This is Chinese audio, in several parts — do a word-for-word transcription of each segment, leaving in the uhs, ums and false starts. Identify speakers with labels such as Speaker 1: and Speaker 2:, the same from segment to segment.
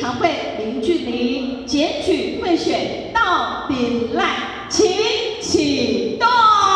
Speaker 1: 常会林俊麟检举贿选到顶赖，请启动。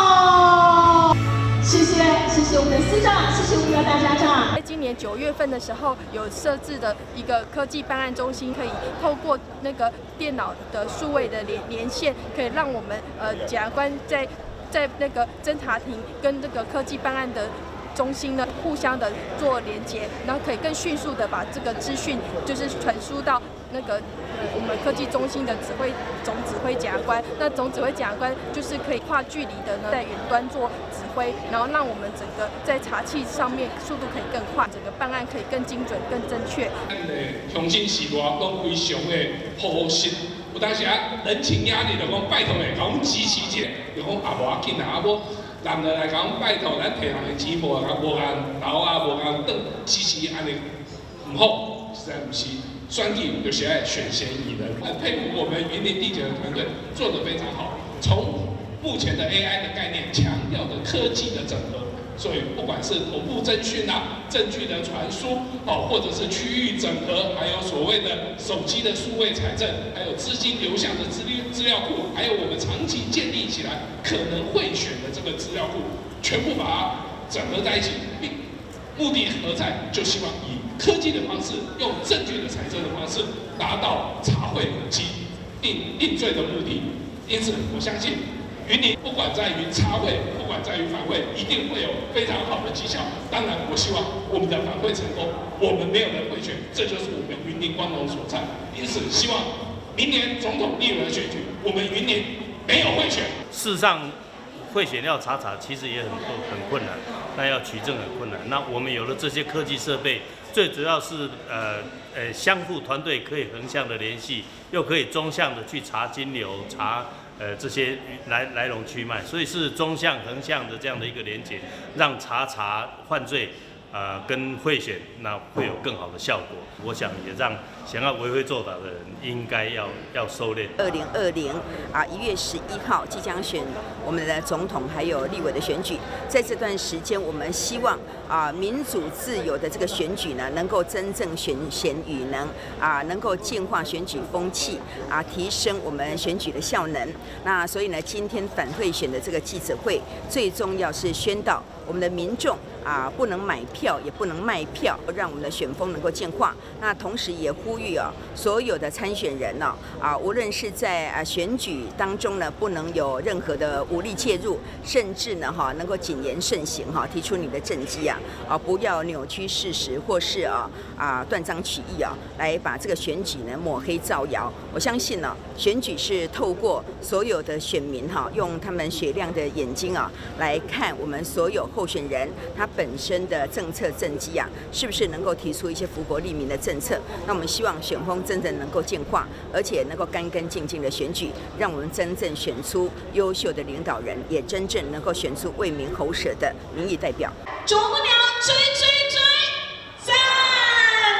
Speaker 1: 谢谢，谢谢我们的司长，谢谢我们的大家长。
Speaker 2: 在今年九月份的时候，有设置的一个科技办案中心，可以透过那个电脑的数位的连连线，可以让我们呃检察官在在那个侦查庭跟这个科技办案的中心呢，互相的做连接，然后可以更迅速的把这个资讯就是传输到那个我们科技中心的指挥总指挥检察官。那总指挥检察官就是可以跨距离的呢，在远端做指挥，然后让我们整个在查缉上面速度可以更快，整个办案可以更精准、更正确。
Speaker 3: 咱的乡亲是话讲非常的朴实，有当时啊人情压力就讲拜托的，甲阮支持一下，就讲啊无要紧啊，啊无。人就来讲拜托，咱摕人的钱无啊，无按留啊，无按转支持安尼唔好，实在唔是。选举就是爱选贤与能，很佩服我们云林地检的团队做得非常好。从目前的 A I 的概念，强调的科技的整合，所以不管是同步侦讯啊、证据的传输哦，或者是区域整合，还有所谓的手机的数位财政，还有资金流向的资料资料库，还有我们长期建立起来可能会选的这个资料库，全部把它整合在一起，并目的何在？就希望以科技的方式，用证据的财政的方式，达到查获及定定罪的目的。因此，我相信云林不管在于查获，不管在于反贿，一定会有非常好的绩效。当然，我希望我们的反贿成功，我们没有人贿选，这就是我们云林光荣所在。因此，希望明年总统、立委选举，我们云林没有贿选。
Speaker 4: 事实上，贿选要查查，其实也很很困难，那要取证很困难。那我们有了这些科技设备，最主要是呃呃相互团队可以横向的联系，又可以纵向的去查金流、查呃这些来来龙去脉，所以是纵向、横向的这样的一个连结，让查查犯罪。呃，跟贿选那会有更好的效果。我想也让想要为非作歹的人应该要要收敛。
Speaker 5: 二零二零啊一月十一号即将选我们的总统还有立委的选举，在这段时间，我们希望啊民主自由的这个选举呢，能够真正选贤与能啊，能够净化选举风气啊，提升我们选举的效能。那所以呢，今天反贿选的这个记者会，最重要是宣导我们的民众啊不能买票，也不能卖票，让我们的选风能够净化。那同时也呼吁啊，所有的参选人呢啊，无论是在啊选举当中呢，不能有任何的武力介入，甚至呢哈能够谨言慎行哈，提出你的政绩啊啊，不要扭曲事实或是啊啊断章取义啊，来把这个选举呢抹黑造谣。我相信呢，选举是透过所有的选民哈，用他们雪亮的眼睛啊来看我们所有候选人他本身的政策政绩啊，是不是能够提出一些福国利民的政策？那我们希望选风真正能够净化，而且能够干干净净的选举，让我们真正选出优秀的领导人，也真正能够选出为民喉舌的民意代表。
Speaker 1: 啄木鸟追追。